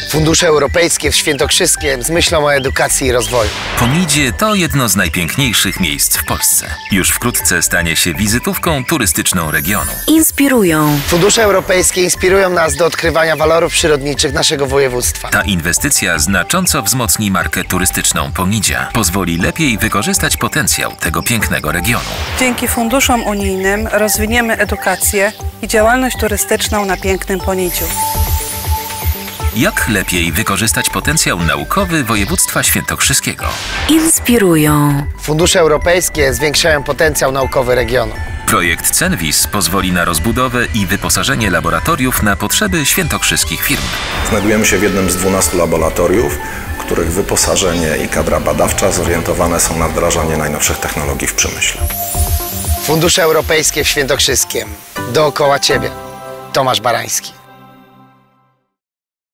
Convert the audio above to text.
Fundusze europejskie w Świętokrzyskiem z myślą o edukacji i rozwoju. Pomidzie to jedno z najpiękniejszych miejsc w Polsce. Już wkrótce stanie się wizytówką turystyczną regionu. Inspirują. Fundusze europejskie inspirują nas do odkrywania walorów przyrodniczych naszego województwa. Ta inwestycja znacząco wzmocni markę turystyczną Pomidzia. Pozwoli lepiej wykorzystać potencjał tego pięknego regionu. Dzięki funduszom unijnym rozwiniemy edukację i działalność turystyczną na pięknym Ponidziu. Jak lepiej wykorzystać potencjał naukowy województwa świętokrzyskiego? Inspirują. Fundusze europejskie zwiększają potencjał naukowy regionu. Projekt Cenvis pozwoli na rozbudowę i wyposażenie laboratoriów na potrzeby świętokrzyskich firm. Znajdujemy się w jednym z 12 laboratoriów, których wyposażenie i kadra badawcza zorientowane są na wdrażanie najnowszych technologii w przemyśle. Fundusze europejskie w Świętokrzyskiem. Dookoła Ciebie. Tomasz Barański.